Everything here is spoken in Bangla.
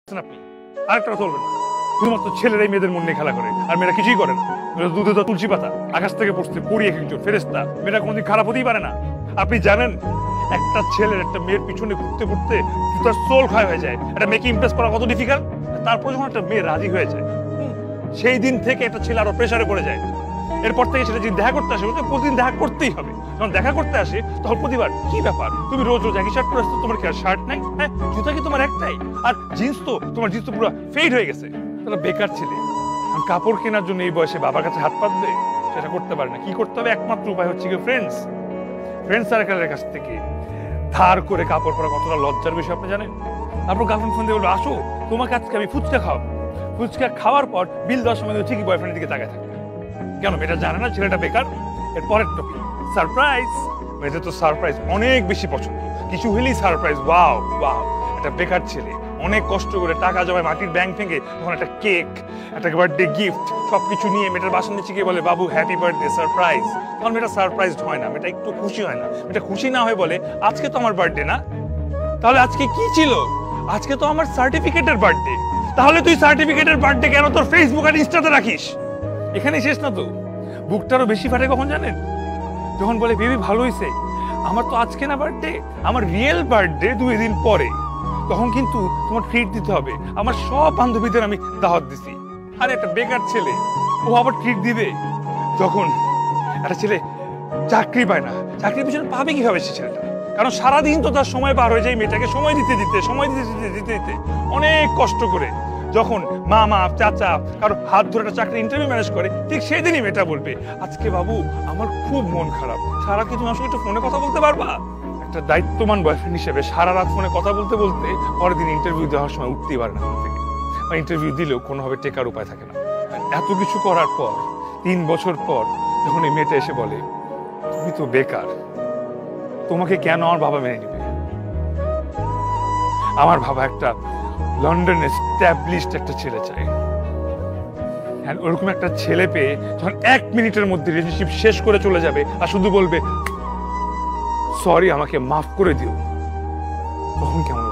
আপনি আরেকটা কথা বলবেন না। শুধুমাত্র ছেলেরাই মেয়েদের মন নিয়ে খেলা করে, আর মেয়েরা কিছুই করে না। দুধে তো তুলসী পাতা, আকাশ থেকে পড়ছে পড়ি এক একজন ফেরেস্তা, মেয়েরা কোনোদিন খারাপ হতেই পারে না। আপনি জানেন একটা ছেলের একটা মেয়ের পিছনে ঘুরতে ঘুরতে তার সোল ক্ষয় হয়ে যায়। একটা মেয়েকে ইমপ্রেস করা কত ডিফিকাল্ট। তারপর যখন একটা মেয়ে রাজি হয়ে যায়, সেই দিন থেকে একটা ছেলে আরো প্রেসারে পড়ে যায়। এরপর থেকে সেটা যদি দেখা করতে আসে, প্রতিদিন দেখা করতেই হবে। যখন দেখা করতে আসে তখন প্রতিবার কি ব্যাপার, তুমি রোজ রোজ একই শার্ট পরে আসছো, তোমার কি আর শার্ট নাই? হ্যাঁ, জুতা কি তোমার একটাই? আর জিন্স তো তোমার জিন্স তো পুরো ফেড হয়ে গেছে। তাহলে বেকার ছেলে কাপড় কেনার জন্য এই বয়সে বাবার কাছে হাত পাতবে, সেটা করতে পারে না। কি করতে হবে? একমাত্র উপায় হচ্ছে কি, ফ্রেন্ডস সার্কেলের কাছ থেকে ধার করে কাপড় পরা কতটা লজ্জার বিষয় আপনি জানেন? তারপর গার্লফ্রেন্ড ফোন দিয়ে বলবে, আসো তোমাকে আজকে আমি ফুচকা খাওয়াবো। ফুচকা খাওয়ার পর বিল দেওয়ার সময় ঠিকই বয়ফ্রেন্ডের দিকে তাকায় থাকে। কেন? মেয়েটা জানে না ছেলেটা বেকার। এর পরের টপিক সারপ্রাইজ। মেয়েদের তো সারপ্রাইজ অনেক বেশি পছন্দ, কিছু হলেই সারপ্রাইজ। ওয়াও ওয়াও, একটা বেকার ছেলে অনেক কষ্ট করে টাকা জমায় মাটির ব্যাংক ভেঙে তখন একটা কেক, একটা বার্থডে গিফট সবকিছু নিয়ে মেয়েটার বাসার নিচে গিয়ে বলে, বাবু হ্যাপি বার্থডে, সারপ্রাইজ। তখন মেয়েটা সারপ্রাইজড হয় না, মেয়েটা একটু খুশি হয় না। মেয়েটা খুশি না হয়ে বলে, আজকে তো আমার বার্থডে না। তাহলে আজকে কি ছিল? আজকে তো আমার সার্টিফিকেটের বার্থডে। তাহলে তুই সার্টিফিকেটের বার্থডে কেন তোর ফেসবুক আর ইনস্টাতে রাখিস? এখানেই শেষ না তো, বুকটারও বেশি ফাটে কখন জানেন? যখন বলে, বেবি ভালো হইছে, আমার তো আজকে না বার্থডে, আমার রিয়েল বার্থডে 2 দিন পরে। তখন কিন্তু তোমার ট্রিট দিতে হবে। আমার সব বান্ধবীদের আমি দাওয়াত দিছি। আর একটা বেকার ছেলে ও আবার ট্রিট দিবে যখন একটা ছেলে চাকরি পায় না। চাকরির পিছনে পাবে কিভাবে সে ছেলেটা? কারণ সারাদিন তো তার সময় পার হয়ে যায় মেয়েটাকে সময় দিতে দিতে অনেক কষ্ট করে। যখন মামা চাচা কারো হাত ধরে একটা চাকরি ইন্টারভিউ ম্যানেজ করে, ঠিক সেদিনই মেয়েটা বলবে, আজকে বাবু আমার খুব মন খারাপ, সারা কি তুমি আমার সঙ্গে একটু ফোনে কথা বলতে পারবা? একটা দায়িত্বমান বয়ফ্রেন্ড হিসেবে সারা রাত ফোনে কথা বলতে বলতে পরের দিন ইন্টারভিউ দেওয়ার সময় উঠতেই পারে না থেকে, বা ইন্টারভিউ দিলেও কোনোভাবে টেকার উপায় থাকে না। এত কিছু করার পর 3 বছর পর যখন এই মেয়েটা এসে বলে, তুমি তো বেকার, তোমাকে কেন আমার বাবা মেনে নিবে? আমার বাবা একটা লন্ডনে এস্টাবলিশড একটা ছেলে চাই। ওরকম একটা ছেলে পেয়ে যখন 1 মিনিটের মধ্যে রিলেশনশিপ শেষ করে চলে যাবে আর শুধু বলবে, সরি আমাকে মাফ করে দিও, তখন কেমন